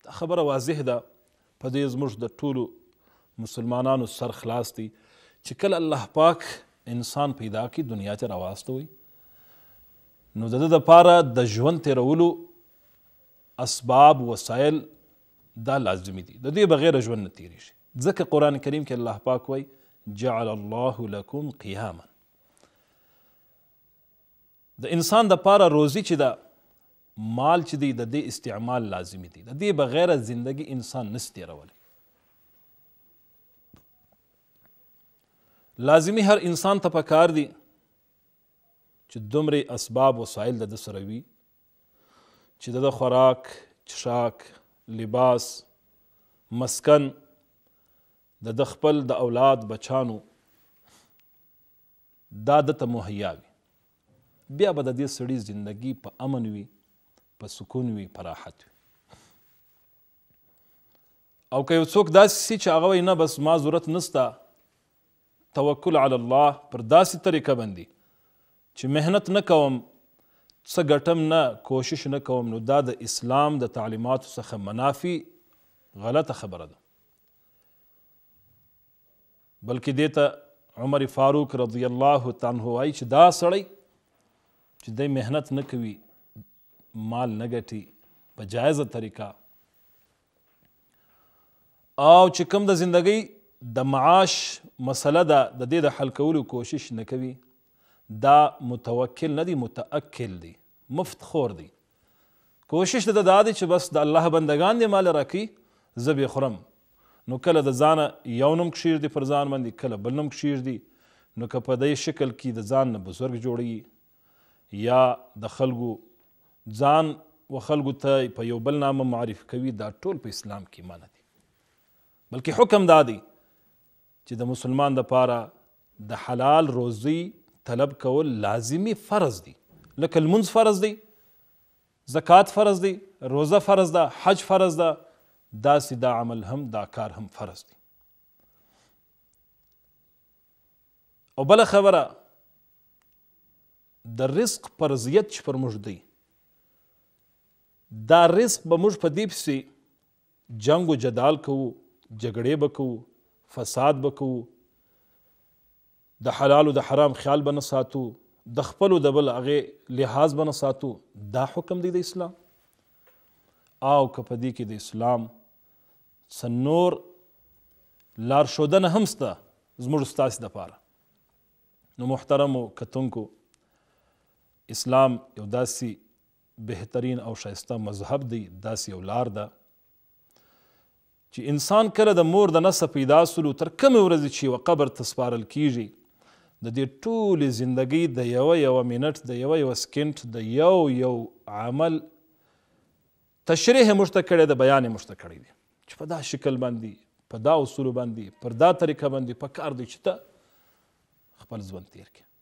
دا خبره واضح ده، په دې زموږ د ټولو مسلمانانو سر خلاص دی چې کله الله پاک انسان پیدا کړي دنیا ته راواستوي نو د ده دپاره د ژوند تېرولو اسباب وسایل دا لازمي دي، د دې بغیر ژوند نه تېرېږي. ځکه قرآن کریم کې الله پاک وایي جعل الله لکم قیاما، د انسان دپاره روزي چې ده مال چې دی د دې استعمال لازمي دی، د دې بغیر زندگی انسان نس تېرولی. لازمي هر انسان ته پکار دی چې دومره اسباب وسایل د ده سره وي چې د ده خوراک، چښاک، لباس، مسکن د ده خپل د اولاد بچانو دا ده ته مهیا وي. بیا به د دې سړي زندگی په امن وي، په سکون وي، په راحت وي. او که یو څوک داسې سي چې هغه وایي نه بس ما ضرورت نسته، توکل علی الله پر داسې طریقه باندې چې محنت نه کوم، څه ګټم نه، کوشش نه کوم، نو دا د اسلام د تعلیماتو څخه منافي غلطه خبره ده. بلکې دې ته عمر فاروق رضی الله تعالی عنه وایي چې دا سړی چې دی محنت نه کوي، مال نه ګټي په جایزه طریقه، او چې کوم د زندګۍ د معاش مسله ده د دې د حل کولو کوشش نه کوي، دا متوکل نه دی، متأکل دی، مفت خور دی. کوشش د دا دی چې بس د الله بندگان دی مال راکړي زه به خورم، نو کله د ځانه یو نوم کښېږدي پر ځان باندې، کله بل نوم کښېږدي، نو که په دې شکل کې د ځان نه بزرګ جوړوي یا د خلکو ځان و خلکو ته په یو بل نامه معرفي کوي، دا ټول په اسلام کې منع دي. بلکې حکم دا دی چې د مسلمان دپاره د حلال روزي طلب کول لازمي فرض دی، لکه لمونځ فرض دی، زکات فرض دی، روزه فرض ده، حج فرض ده، داسې دا عمل هم، دا کار هم فرض دی. او بله خبره د رزق فرضیت چې پر موږ دی، دا رزق به موږ په دې پسې جنگ و جدال کوو، جګړې به کوو، فساد به کوو، د حلال و د حرام خیال به نه ساتو، د خپلو د بل هغې لحاظ به نه ساتو. دا حکم دی د اسلام. او که په دې کې د اسلام څه نور لارښودنه هم شته زموږ ستاسې دپاره، نو محترمو کتونکو، اسلام یو داسې بهترین او ښایسته مذهب دی، داسې یو لار ده چې انسان کله د مور د نسه پیدا سلو تر کمې ورځې چې یوه قبر ته سپارل کیږي، د دې ټولې زندګۍ د یوه منټ، د یوه سکنډ، د یو عمل تشریح یې موږ ته کړی ده، بیان یې موږ ته کړی دی چې په دا شکل باندې، په دا اصولو باندې، پر دا طریقه باندې په کار دی چې ته خپل ژوند تیر کړې.